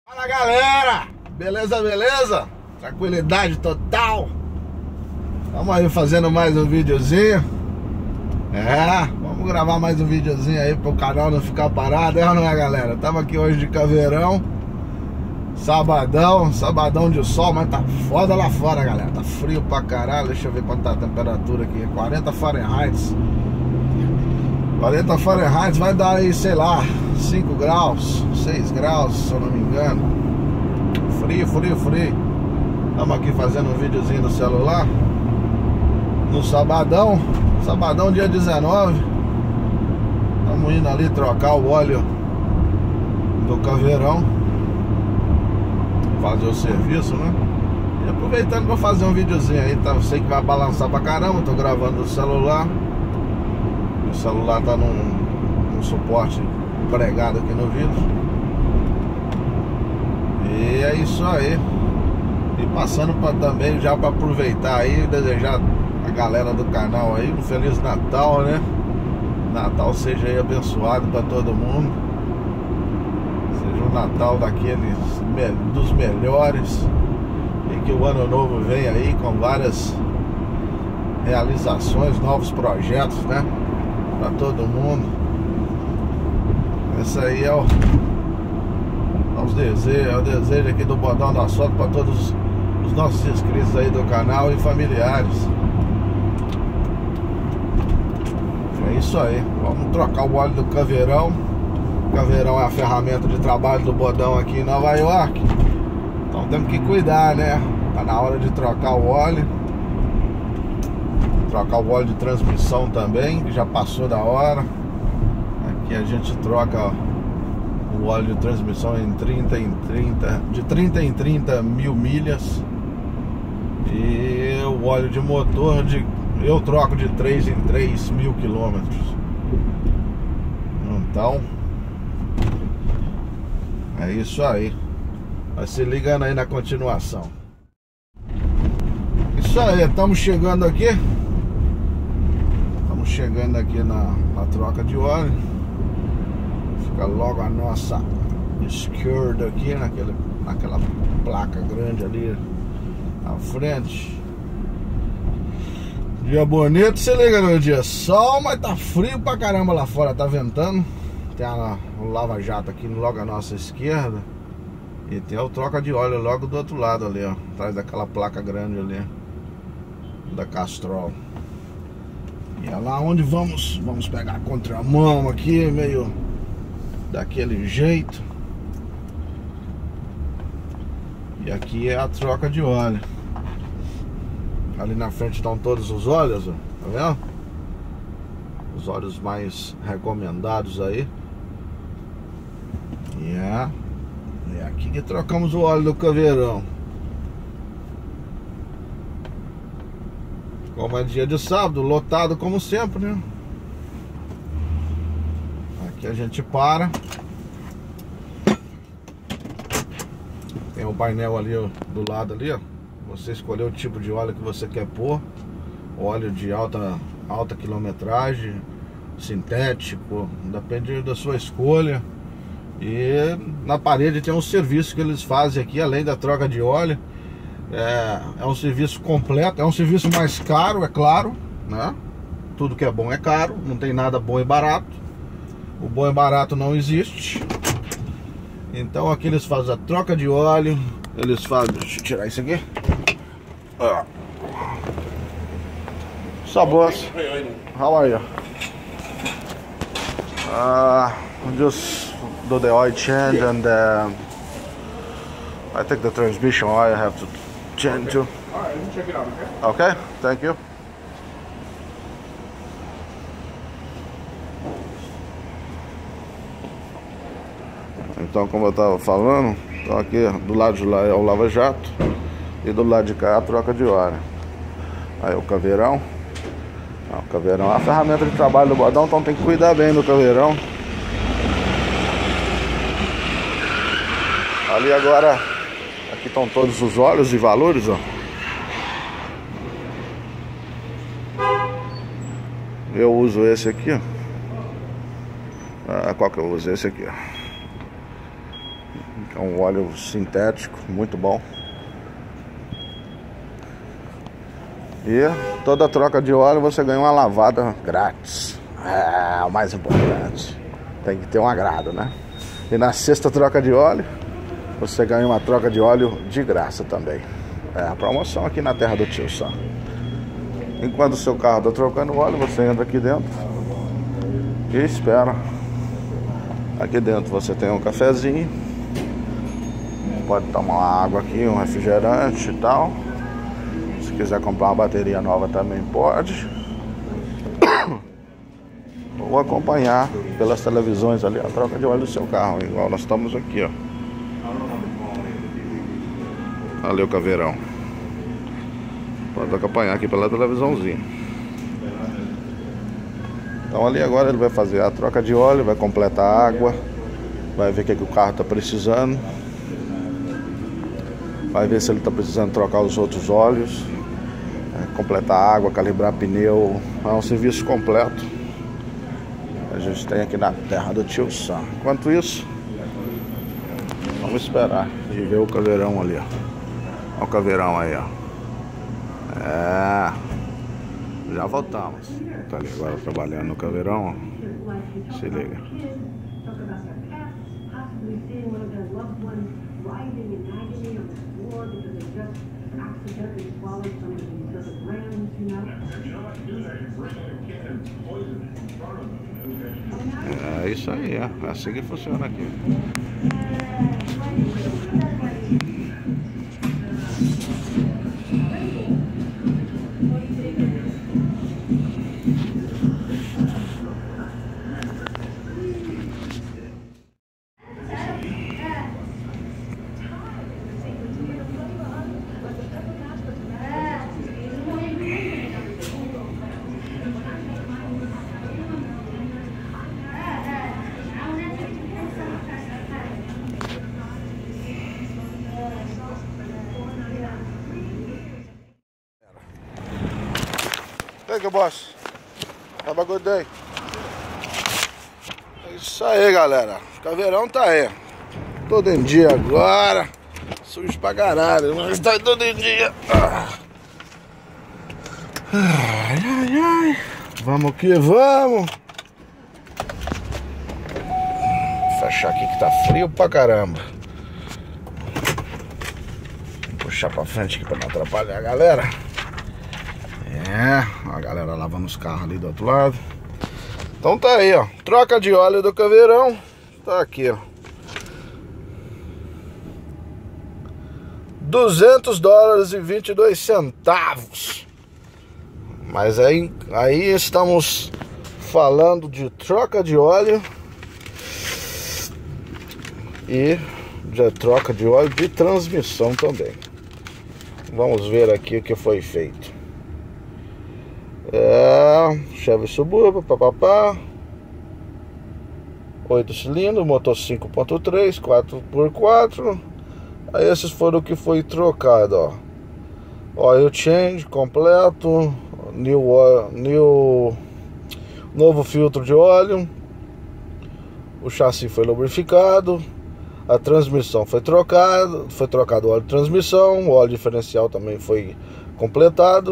Fala galera, beleza, beleza? Tranquilidade total. Vamos aí fazendo mais um videozinho. Vamos gravar mais um videozinho aí pro canal não ficar parado, não é galera? Tava aqui hoje de Caveirão, sabadão de sol, mas tá foda lá fora galera. Tá frio pra caralho, deixa eu ver quanto tá a temperatura aqui. 40 Fahrenheit. 40 Fahrenheit vai dar aí, sei lá, 5 graus, 6 graus, se eu não me engano. Frio. Estamos aqui fazendo um videozinho no celular. No sabadão dia 19. Estamos indo ali trocar o óleo do Caveirão, fazer o serviço, né? E aproveitando para fazer um videozinho aí, tá? Eu sei que vai balançar pra caramba, tô gravando no celular. O celular tá num suporte pregado aqui no vidro. E é isso aí. E passando também já para aproveitar aí, desejar a galera do canal aí um Feliz Natal, né? Natal seja aí abençoado para todo mundo. Seja um Natal daqueles dos melhores. E que o ano novo venha aí com várias realizações, novos projetos, né? Para todo mundo. Esse aí é o desejo aqui do Bodão da Sorte para todos os nossos inscritos aí do canal e familiares. É isso aí. Vamos trocar o óleo do Caveirão. O Caveirão é a ferramenta de trabalho do Bodão aqui em Nova York. Então temos que cuidar, né? Tá na hora de trocar o óleo. Trocar o óleo de transmissão também, que já passou da hora. Aqui a gente troca o óleo de transmissão de 30 em 30 mil milhas. E o óleo de motor eu troco de 3 em 3 mil quilômetros. Então é isso aí. Vai se ligando aí na continuação. Isso aí, estamos chegando aqui. Chegando aqui na troca de óleo. Fica logo a nossa esquerda aqui, naquela placa grande ali à frente. Dia bonito, se liga no dia sol, mas tá frio pra caramba lá fora, tá ventando. Tem o lava-jato aqui logo à nossa esquerda. E tem o troca de óleo logo do outro lado ali, ó, atrás daquela placa grande ali da Castrol. E é lá onde vamos pegar a contramão aqui, meio daquele jeito. E aqui é a troca de óleo. Ali na frente estão todos os óleos, ó, tá vendo? Os óleos mais recomendados aí. E é aqui que trocamos o óleo do Caveirão. Como é dia de sábado, lotado como sempre, né? Aqui a gente para. Tem o painel ali ó, do lado ali, ó. Você escolheu o tipo de óleo que você quer pôr. Óleo de alta quilometragem, sintético, depende da sua escolha. E na parede tem um serviço que eles fazem aqui, além da troca de óleo. É um serviço completo, é um serviço mais caro, é claro, né? Tudo que é bom é caro, não tem nada bom e barato. O bom e barato não existe. Então aqui eles fazem a troca de óleo. Eles fazem, deixa eu tirar isso aqui. So boss, how are you? Just do the oil change and I think the transmission oil I have to change too. Alright, let me check it out, okay? Okay, thank you. Então, como eu estava falando, então aqui do lado de lá é o lava-jato e do lado de cá é a troca de óleo. Aí o Caveirão. O Caveirão é a ferramenta de trabalho do Bodão, então tem que cuidar bem do Caveirão. Ali agora, aqui estão todos os óleos e valores, ó. Eu uso esse aqui, ó. Qual que eu uso? Esse aqui, ó. É um óleo sintético, muito bom. E toda troca de óleo você ganha uma lavada grátis. É o mais importante. Tem que ter um agrado, né? E na sexta troca de óleo você ganha uma troca de óleo de graça também. É a promoção aqui na terra do tio Sam. Enquanto o seu carro está trocando óleo, você entra aqui dentro e espera. Aqui dentro você tem um cafezinho, pode tomar uma água aqui, um refrigerante e tal. Se quiser comprar uma bateria nova também pode. Ou acompanhar pelas televisões ali a troca de óleo do seu carro, igual nós estamos aqui, ó. Ali o caveirão. Pode acompanhar aqui pela televisãozinha. Então ali agora ele vai fazer a troca de óleo, vai completar a água, vai ver o que o carro está precisando, vai ver se ele está precisando trocar os outros óleos, completar a água, calibrar pneu. É um serviço completo a gente tem aqui na terra do tio Sam. Enquanto isso, vamos esperar e ver o caveirão ali, ó. Olha o caveirão aí, ó. Já voltamos. Tá ali agora trabalhando no caveirão, ó. Se liga. É isso aí, é assim que funciona aqui. Thank you, boss. Have a good day. É isso aí, galera. O caveirão tá aí. Todo em dia agora. Sujo pra caralho, mas tá todo em dia. Ai, ai, ai. Vamos que vamos. Vou fechar aqui que tá frio pra caramba. Vou puxar pra frente aqui pra não atrapalhar a galera. A galera lavando os carros ali do outro lado. Então tá aí, ó. Troca de óleo do caveirão. Tá aqui, ó. $200,22. Mas aí estamos falando de troca de óleo e de troca de óleo de transmissão também. Vamos ver aqui o que foi feito. Chevy Suburban, papapá, 8 cilindros, motor 5.3, 4x4. Aí esses foram o que foi trocado, ó. Oil change completo, novo filtro de óleo, o chassi foi lubrificado, a transmissão foi trocado o óleo de transmissão, o óleo diferencial também foi completado.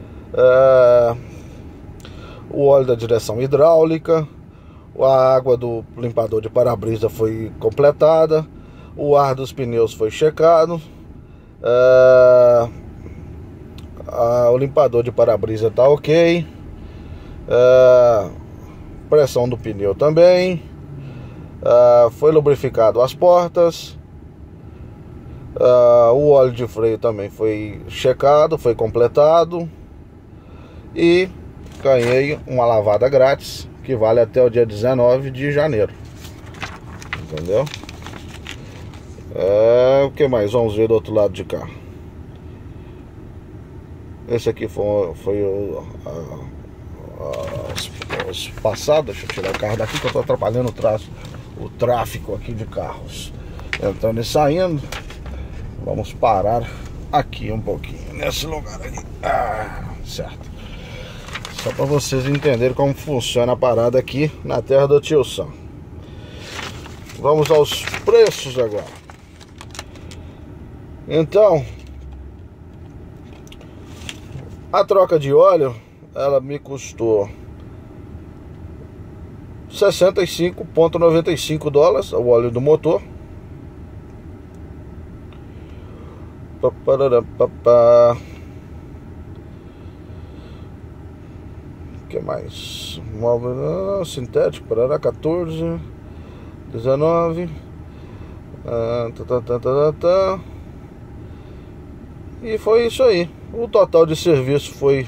O óleo da direção hidráulica, a água do limpador de para-brisa foi completada, o ar dos pneus foi checado, o limpador de para-brisa tá ok, pressão do pneu também, foi lubrificado as portas, o óleo de freio também foi checado, foi completado. E ganhei uma lavada grátis que vale até o dia 19 de janeiro. Entendeu? O que mais? Vamos ver do outro lado de cá. Esse aqui foi os passados. Deixa eu tirar o carro daqui que eu tô atrapalhando o tráfego aqui de carros entrando e saindo. Vamos parar aqui um pouquinho, nesse lugar aqui. Certo. Só para vocês entenderem como funciona a parada aqui na terra do tio Sam. Vamos aos preços agora. Então, a troca de óleo, ela me custou $65,95 o óleo do motor. Que mais? Móvel sintético, parará, 14, 19. E foi isso aí. O total de serviço foi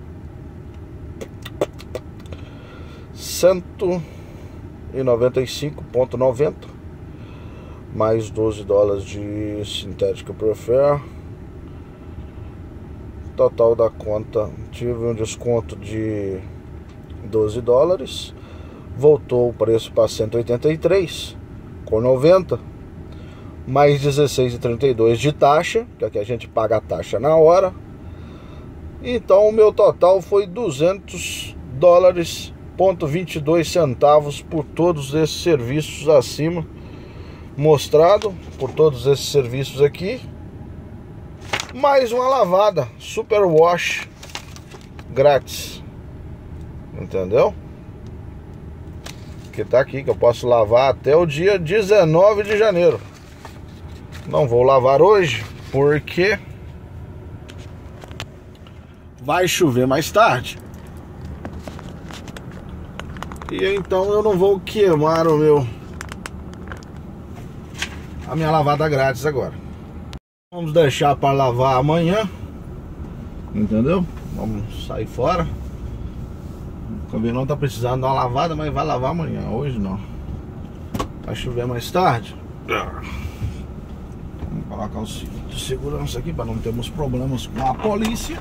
$195,90 mais $12 de Synthetic Prefer. Total da conta, tive um desconto de $12, voltou o preço para $183,90 mais $16,32 de taxa, que aqui a gente paga a taxa na hora. Então o meu total foi $200,22 por todos esses serviços acima mostrado, por todos esses serviços aqui, mais uma lavada Super Wash grátis, entendeu? Que tá aqui, que eu posso lavar até o dia 19 de janeiro. Não vou lavar hoje porque vai chover mais tarde, e então eu não vou queimar a minha lavada grátis agora. Vamos deixar para lavar amanhã, entendeu? Vamos sair fora. O caminhão tá precisando dar uma lavada, mas vai lavar amanhã, hoje não. Vai chover mais tarde. Vamos colocar o cinto de segurança aqui para não termos problemas com a polícia.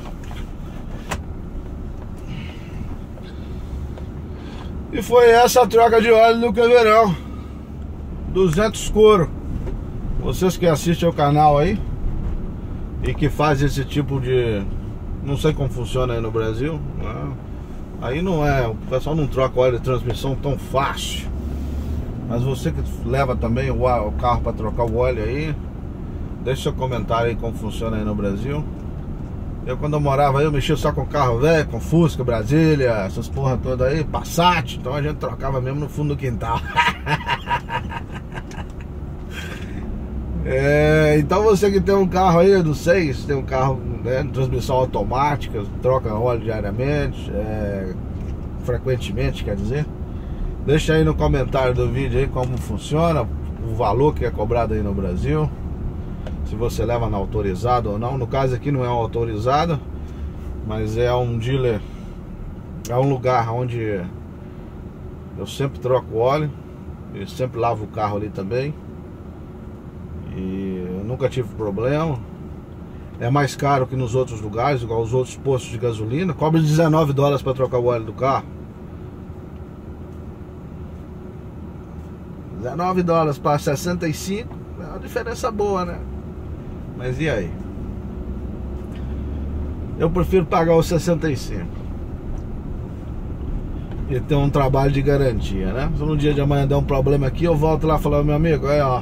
E foi essa a troca de óleo do Caveirão. 200 couro. Vocês que assistem ao canal aí e que fazem esse tipo de... Não sei como funciona aí no Brasil, né? Aí não é, o pessoal não troca óleo de transmissão tão fácil. Mas você que leva também o carro para trocar o óleo aí, deixa seu comentário aí como funciona aí no Brasil. Eu quando eu morava aí, eu mexia só com carro velho, com Fusca, Brasília, essas porra toda aí, Passat. Então a gente trocava mesmo no fundo do quintal. Então você que tem um carro aí, não sei, se tem um carro, né, de transmissão automática, troca óleo diariamente, frequentemente, quer dizer, deixa aí no comentário do vídeo aí como funciona, o valor que é cobrado aí no Brasil, se você leva na autorizada ou não. No caso aqui não é uma autorizada, mas é um dealer, é um lugar onde eu sempre troco óleo, eu sempre lavo o carro ali também. E eu nunca tive problema. É mais caro que nos outros lugares, igual os outros postos de gasolina. Cobra $19 para trocar o óleo do carro. $19 para 65 é uma diferença boa, né? Mas e aí? Eu prefiro pagar os 65 e ter um trabalho de garantia, né? Se no dia de amanhã der um problema aqui, eu volto lá e falo, meu amigo, ó,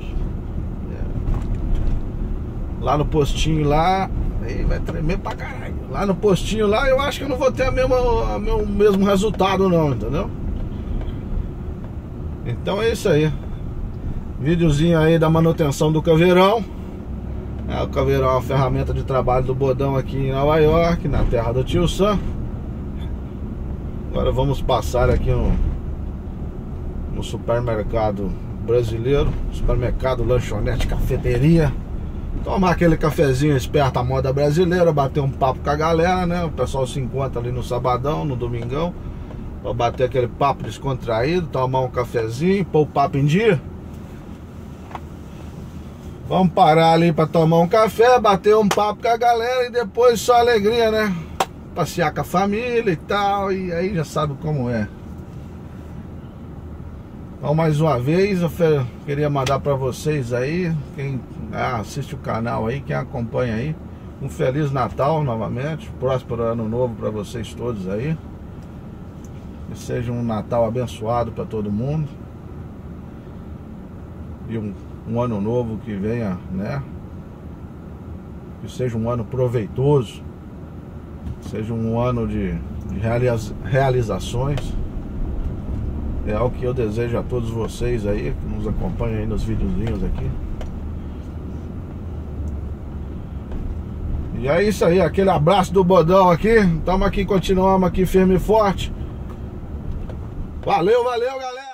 lá no postinho lá, aí vai tremer pra caralho. Lá no postinho lá, eu acho que eu não vou ter o mesmo resultado não, entendeu? Então é isso aí. Videozinho aí da manutenção do Caveirão. O Caveirão é uma ferramenta de trabalho do Bodão aqui em Nova York, na terra do Tio Sam. Agora vamos passar aqui no supermercado brasileiro, supermercado, lanchonete, cafeteria, tomar aquele cafezinho esperto à moda brasileira, bater um papo com a galera, né? O pessoal se encontra ali no sabadão, no domingão, pra bater aquele papo descontraído, tomar um cafezinho, pôr o papo em dia. Vamos parar ali pra tomar um café, bater um papo com a galera e depois só alegria, né? Passear com a família e tal, e aí já sabe como é. Então mais uma vez eu queria mandar pra vocês aí, quem assiste o canal aí, quem acompanha aí, um Feliz Natal novamente, próspero Ano Novo pra vocês todos aí. Que seja um Natal abençoado pra todo mundo. E um ano novo que venha, né, Que seja um ano proveitoso, seja um ano de realizações. É o que eu desejo a todos vocês aí que nos acompanham aí nos videozinhos aqui. E é isso aí, aquele abraço do Bodão aqui. Estamos aqui, continuamos aqui firme e forte. Valeu, valeu, galera!